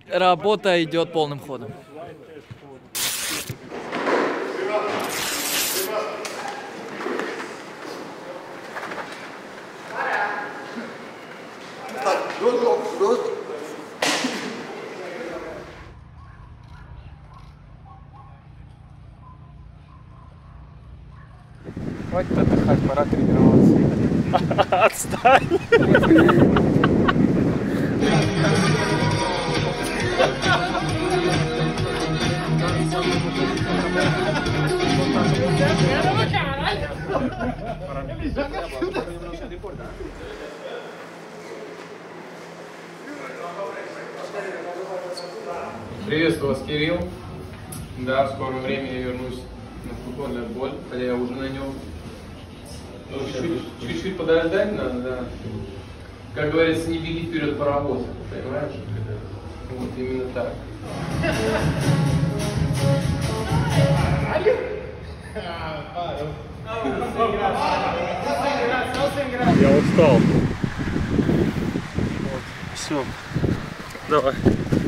Работа идет полным ходом. Хватит отдыхать, пора тренироваться. Отстань! Приветствую вас, Кирилл. Да, в скором времени я вернусь на футбольный боль, хотя я уже на нем. Чуть-чуть подождать надо, да. Как говорится, не беги вперед паровоз, понимаешь? Вот именно так. Я устал. Вот. Все. Давай.